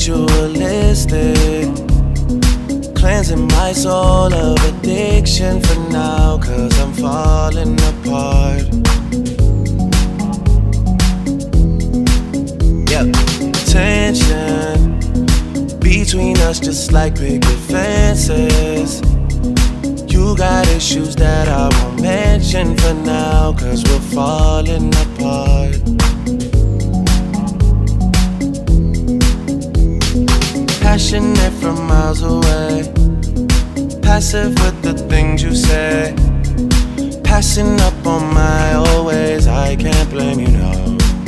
ritualistic, cleansing my soul of addiction for now, 'cause I'm falling apart. Yep, tension between us just like picket fences. You got issues that I won't mention for now, 'cause we're falling apart. Passionate from miles away, passive with the things you say, passing up on my old ways. I can't blame you, no.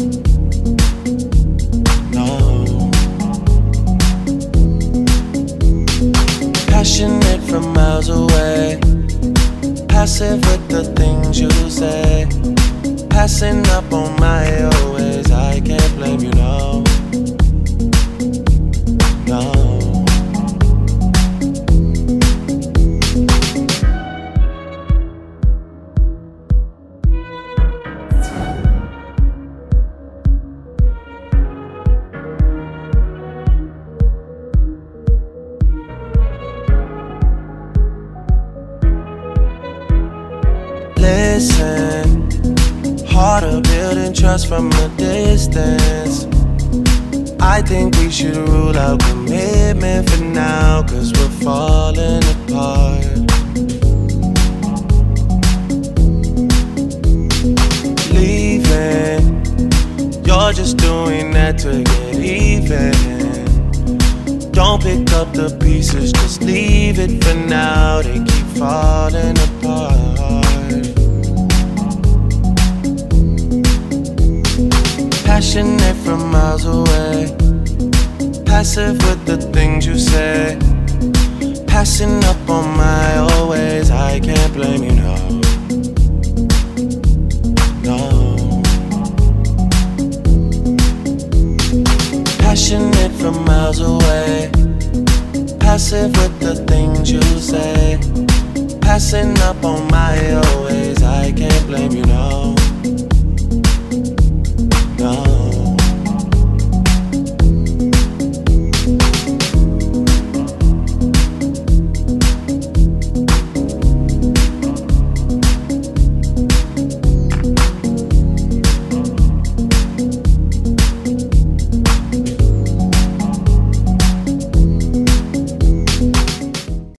Passionate from miles away, passive with the things you say, passing up on my old ways. I can't blame you, no. No. Listen, harder building trust from a distance. I think we should rule out commitment for now, 'cause we're falling apart. Leaving, you're just doing that to get even. Don't pick up the pieces, just leave it for now. They keep falling apart. Passionate from miles away, passive with the things you say, passing up on my old ways. I can't blame you, no. No. Passionate from miles away, passive with the things you say, passing up on my old ways. I can't blame you, no.